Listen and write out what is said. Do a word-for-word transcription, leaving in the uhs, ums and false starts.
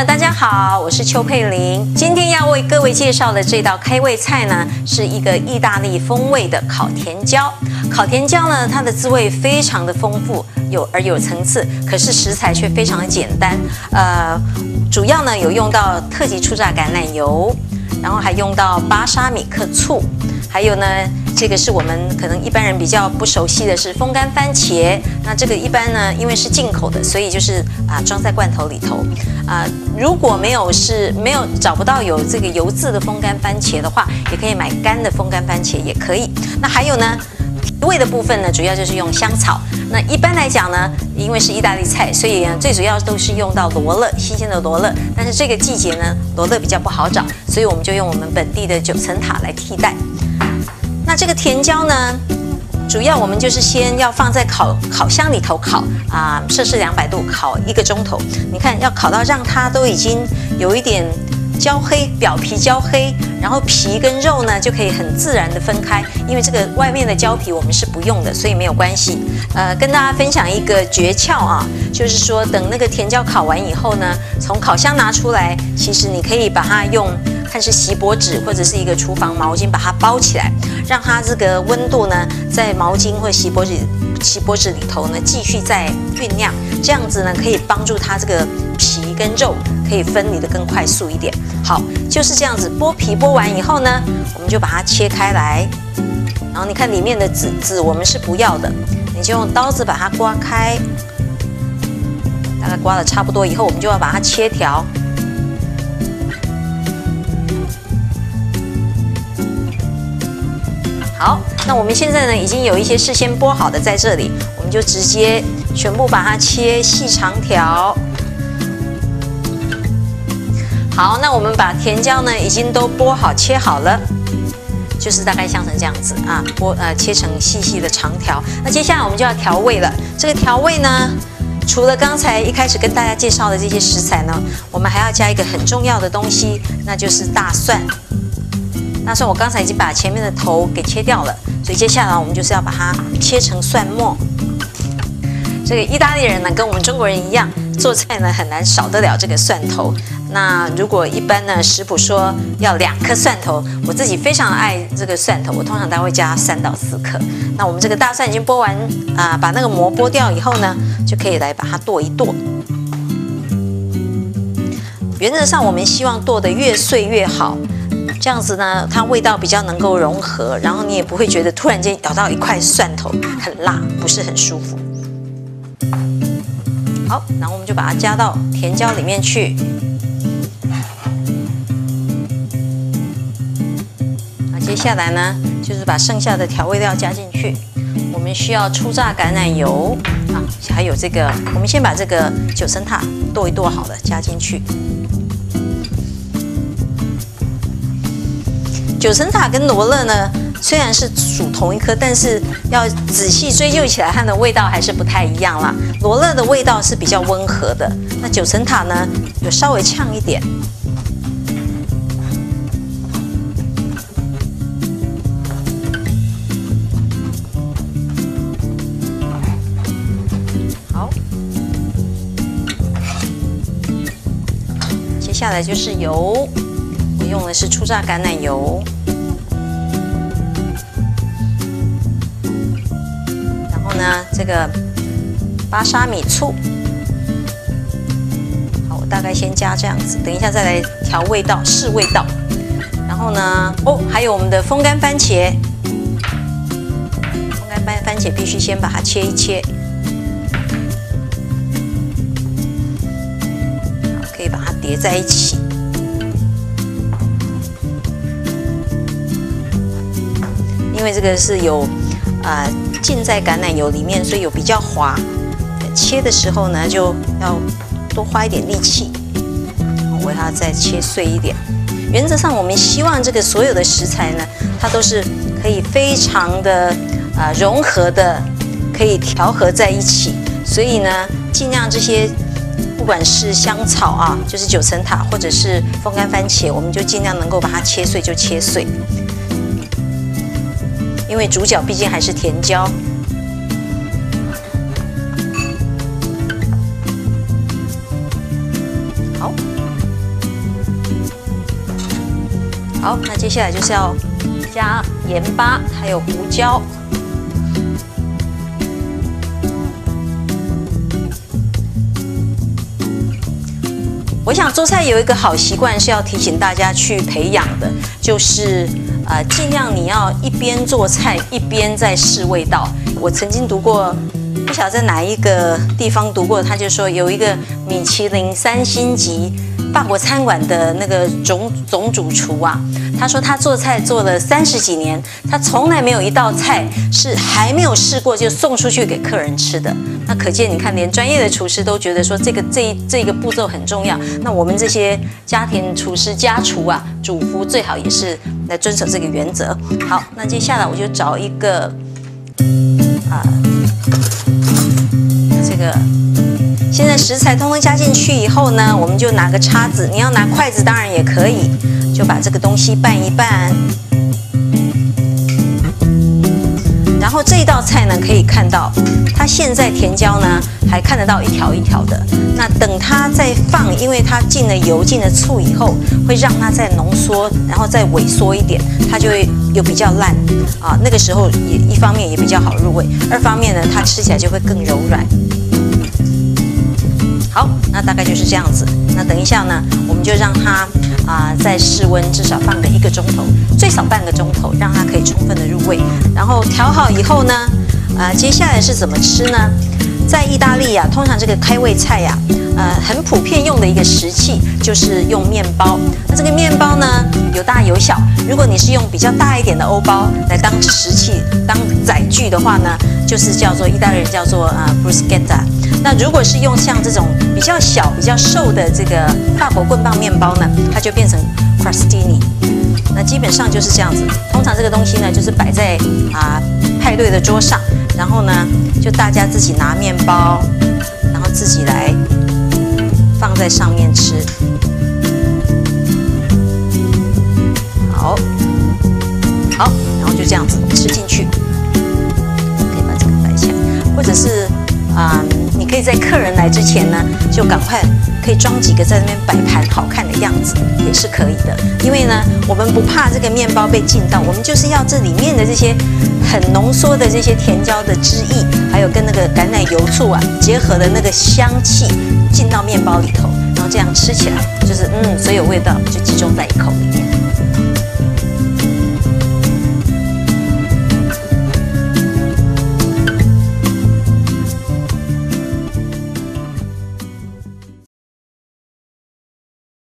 友，大家好，我是邱佩玲。今天要为各位介绍的这道开胃菜呢，是一个意大利风味的烤甜椒。烤甜椒呢，它的滋味非常的丰富，有而有层次，可是食材却非常的简单。呃，主要呢有用到特级初榨橄榄油，然后还用到巴沙米克醋，还有呢。 这个是我们可能一般人比较不熟悉的是风干番茄，那这个一般呢，因为是进口的，所以就是啊装在罐头里头啊。如果没有是没有找不到有这个油渍的风干番茄的话，也可以买干的风干番茄也可以。那还有呢，调味的部分呢，主要就是用香草。那一般来讲呢，因为是意大利菜，所以最主要都是用到罗勒，新鲜的罗勒。但是这个季节呢，罗勒比较不好找，所以我们就用我们本地的九层塔来替代。 那这个甜椒呢，主要我们就是先要放在烤烤箱里头烤啊，摄氏两百度烤一个钟头。你看，要烤到让它都已经有一点焦黑，表皮焦黑，然后皮跟肉呢就可以很自然的分开。因为这个外面的焦皮我们是不用的，所以没有关系。呃，跟大家分享一个诀窍啊，就是说等那个甜椒烤完以后呢，从烤箱拿出来，其实你可以把它用。 看是锡箔纸或者是一个厨房毛巾，把它包起来，让它这个温度呢，在毛巾或锡箔纸锡箔纸里头呢，继续在酝酿。这样子呢，可以帮助它这个皮跟肉可以分离的更快速一点。好，就是这样子剥皮剥完以后呢，我们就把它切开来。然后你看里面的籽籽我们是不要的，你就用刀子把它刮开。大概刮得差不多以后，我们就要把它切条。 好，那我们现在呢，已经有一些事先剥好的在这里，我们就直接全部把它切细长条。好，那我们把甜椒呢，已经都剥好切好了，就是大概像成这样子啊，剥呃切成细细的长条。那接下来我们就要调味了。这个调味呢，除了刚才一开始跟大家介绍的这些食材呢，我们还要加一个很重要的东西，那就是大蒜。 大蒜我刚才已经把前面的头给切掉了，所以接下来我们就是要把它切成蒜末。这个意大利人呢，跟我们中国人一样，做菜呢很难少得了这个蒜头。那如果一般呢，食谱说要两颗蒜头，我自己非常爱这个蒜头，我通常大概会加三到四颗。那我们这个大蒜已经剥完啊，把那个膜剥掉以后呢，就可以来把它剁一剁。原则上，我们希望剁得越碎越好。 这样子呢，它味道比较能够融合，然后你也不会觉得突然间咬到一块蒜头很辣，不是很舒服。好，然后我们就把它加到甜椒里面去。那接下来呢，就是把剩下的调味料加进去。我们需要初榨橄榄油啊，还有这个，我们先把这个九层塔剁一剁好了，加进去。 九层塔跟罗勒呢，虽然是属同一科，但是要仔细追究起来，它的味道还是不太一样啦。罗勒的味道是比较温和的，那九层塔呢，有稍微呛一点。好，接下来就是油。 用的是初榨橄榄油，然后呢，这个巴沙米醋，好，我大概先加这样子，等一下再来调味道，试味道。然后呢，哦，还有我们的风干番茄，风干番番茄必须先把它切一切，好，可以把它叠在一起。 因为这个是有，呃，浸在橄榄油里面，所以有比较滑。切的时候呢，就要多花一点力气，为它再切碎一点。原则上，我们希望这个所有的食材呢，它都是可以非常的啊、呃、融合的，可以调和在一起。所以呢，尽量这些不管是香草啊，就是九层塔，或者是风干番茄，我们就尽量能够把它切碎就切碎。 因为主角毕竟还是甜椒，好， 好，那接下来就是要加盐巴，还有胡椒。我想做菜有一个好习惯是要提醒大家去培养的，就是呃尽量你要一边做菜一边在试味道。我曾经读过，不晓得在哪一个地方读过，他就说有一个米其林三星级法国餐馆的那个总总主厨啊，他说他做菜做了三十几年，他从来没有一道菜是还没有试过就送出去给客人吃的。那可见你看，连专业的厨师都觉得说这个这这个步骤很重要。那我们这些家庭厨师、家厨啊、主夫最好也是来遵守这个原则。好，那接下来我就找一个啊、呃，这个。现在食材通通加进去以后呢，我们就拿个叉子，你要拿筷子当然也可以，就把这个东西拌一拌。然后这一道菜呢，可以看到它现在甜椒呢还看得到一条一条的。那等它再放，因为它进了油、进了醋以后，会让它再浓缩，然后再萎缩一点，它就会有比较烂啊。那个时候也一方面也比较好入味，二方面呢，它吃起来就会更柔软。好，那大概就是这样子。那等一下呢，我们就让它啊、呃、在室温至少放个一个钟头，最少半个钟头，让它可以充分的入味。然后调好以后呢，呃，接下来是怎么吃呢？在意大利啊，通常这个开胃菜呀、啊，呃，很普遍用的一个食器就是用面包。那这个面包呢，有大有小。如果你是用比较大一点的欧包来当食器、当载具的话呢，就是叫做意大利人叫做啊 bruschetta。那如果是用像这种比较小、比较瘦的这个法国棍棒面包呢，它就变成 crostini。那基本上就是这样子。通常这个东西呢，就是摆在啊派对的桌上，然后呢，就大家自己拿面包，然后自己来放在上面吃。好，好，然后就这样子吃进去。可以把这个摆起来，或者是啊、嗯，你可以在客人来之前呢，就赶快可以装几个在那边摆盘好看的样子，也是可以的。因为呢，我们不怕这个面包被浸到，我们就是要这里面的这些很浓缩的这些甜椒的汁液，还有跟那个橄榄油醋啊结合的那个香气进到面包里头，然后这样吃起来就是嗯，所有味道就集中在一口里面。